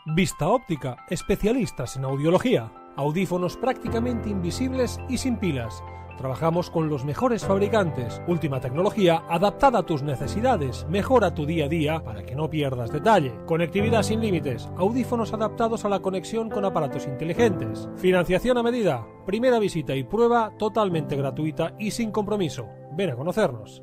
Vista Óptica, especialistas en audiología. Audífonos prácticamente invisibles y sin pilas. Trabajamos con los mejores fabricantes. Última tecnología adaptada a tus necesidades. Mejora tu día a día para que no pierdas detalle. Conectividad sin límites. Audífonos adaptados a la conexión con aparatos inteligentes. Financiación a medida. Primera visita y prueba totalmente gratuita y sin compromiso. Ven a conocernos.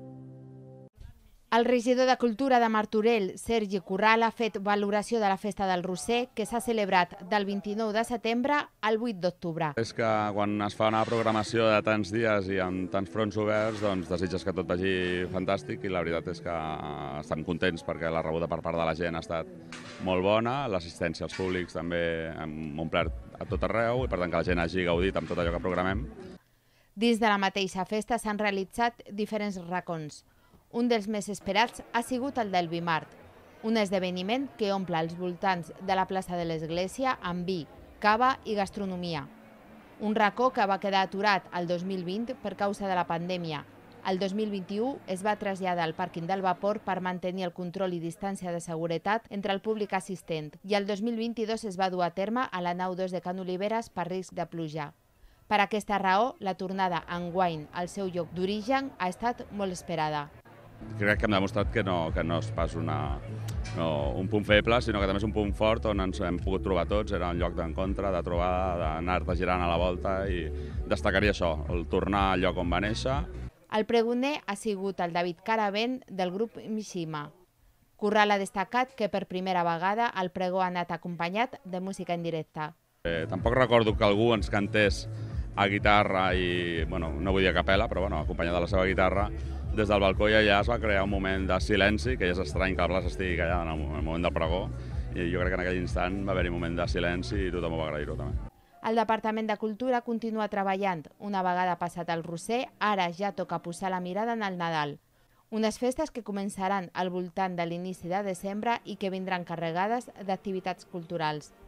El regidor de Cultura de Martorell, Sergi Corral, ha fet valoració de la Festa del Roser, que s'ha celebrat del 29 de setembre al 8 d'octubre. És que quan es fa una programació de tants dies i amb tants fronts oberts, doncs desitges que tot vagi fantàstic i la veritat és que estem contents perquè la rebuda per part de la gent ha estat molt bona, l'assistència als públics també hem omplert a tot arreu i per tant que la gent hagi gaudit amb tot allò que programem. Dins de la mateixa festa s'han realitzat diferents racons. Un dels més esperats ha sigut el del Bimart, un esdeveniment que omple els voltants de la plaça de l'Església amb vi, cava i gastronomia. Un racó que va quedar aturat el 2020 per causa de la pandèmia. El 2021 es va traslladar al pàrquing del Vapor per mantenir el control i distància de seguretat entre el públic assistent i el 2022 es va dur a terme a la nau 2 de Can Oliveres per risc de pluja. Per aquesta raó, la tornada enguany al seu lloc d'origen ha estat molt esperada. Crec que hem demostrat que no és pas un punt feble, sinó que també és un punt fort on ens hem pogut trobar tots. Era un lloc d'encontre, de trobada, d'anar-te girant a la volta i destacaria això, el tornar al lloc on va néixer. El pregoner ha sigut el David Caravent del grup Mishima. Corral ha destacat que per primera vegada el pregó ha anat acompanyat de música en directe. Tampoc recordo que algú ens cantés a guitarra i, no vull dir a capella, però acompanyat de la seva guitarra, des del balcó i allà es va crear un moment de silenci, que ja és estrany que la plaça estigui callada en el moment del pregó, i jo crec que en aquell instant va haver-hi un moment de silenci i tothom ho va agrair-ho també. El Departament de Cultura continua treballant. Una vegada passat el Roser, ara ja toca posar la mirada en el Nadal. Unes festes que començaran al voltant de l'inici de desembre i que vindran carregades d'activitats culturals.